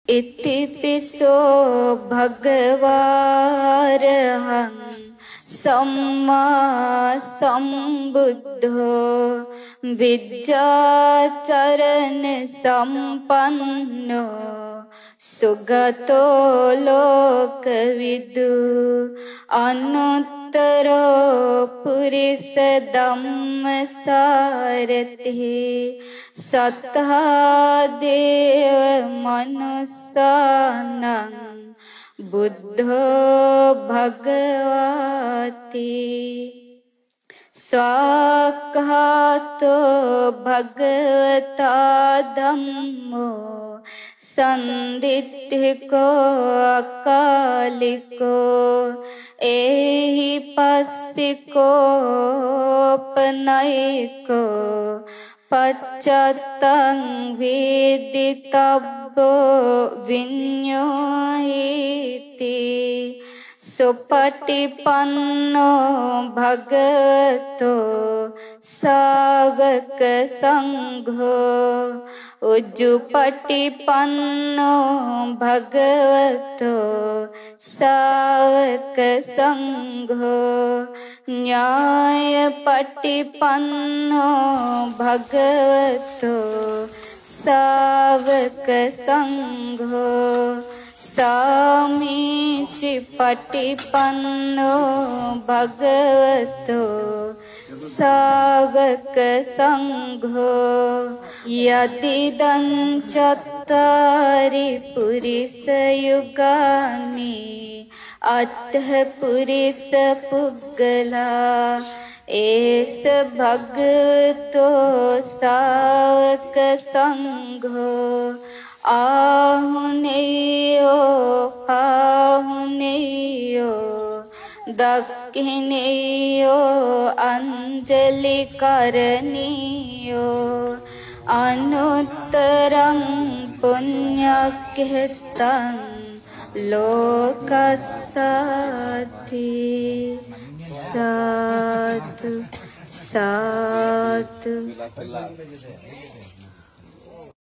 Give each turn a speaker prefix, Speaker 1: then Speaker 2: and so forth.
Speaker 1: इतिपिसो भगवारहं सम्मा सम्बुद्धो विद्याचरण संपन्नो सुगतो लोकविदु अनुत्तरो पुरुष धम्म सारथि सतः देव मनुष्यानां बुद्धो भगवति स्वाक्खातो भगवता धम्मो संदिट्ठिको अकालिको एहि पस्सिको पनयिको पश्चातं वेदितव्यो विन्योहीति सुपटिपन्नो भगवतो सावक संघो उज्जुपटिपन्नो भगवतो सावक संघो न्यायपटिपन्नो भगवतो सावक संघो सामीचिपटिपन्नो भगवतो सावक संघो यदिदं चत्वारि पुरुषयुगानि अतः पुरुष पुग्गला एष भगवतो सावक संघो आहुनेयो पाहुनेयो दक्षिणेयो अंजलि करणीयो अनुत्तरं पुण्यकृतं लोकस्याति साधु साधु।